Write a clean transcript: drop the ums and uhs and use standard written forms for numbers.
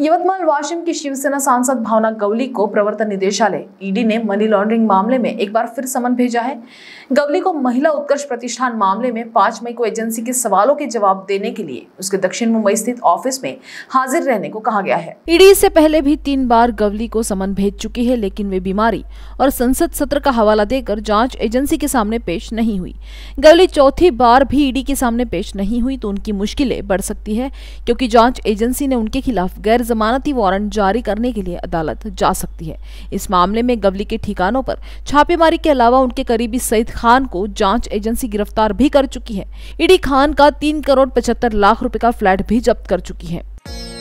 यवतमाल वाशिम की शिवसेना सांसद भावना गवली को प्रवर्तन निदेशालय ईडी ने मनी लॉन्ड्रिंग मामले में एक बार फिर समन भेजा है। गवली को महिला उत्कर्ष प्रतिष्ठान मामले में 5 मई को एजेंसी के सवालों के जवाब देने के लिए उसके दक्षिण मुंबई स्थित ऑफिस में हाजिर रहने को कहा गया है। ईडी इससे पहले भी 3 बार गवली को समन भेज चुकी है, लेकिन वे बीमारी और संसद सत्र का हवाला देकर जांच एजेंसी के सामने पेश नहीं हुई। गवली चौथी बार भी ईडी के सामने पेश नहीं हुई तो उनकी मुश्किलें बढ़ सकती है, क्योंकि जांच एजेंसी ने उनके खिलाफ गैर जमानती वारंट जारी करने के लिए अदालत जा सकती है। इस मामले में गवली के ठिकानों पर छापेमारी के अलावा उनके करीबी सईद खान को जांच एजेंसी गिरफ्तार भी कर चुकी है। ईडी खान का 3 करोड़ 75 लाख रुपए का फ्लैट भी जब्त कर चुकी है।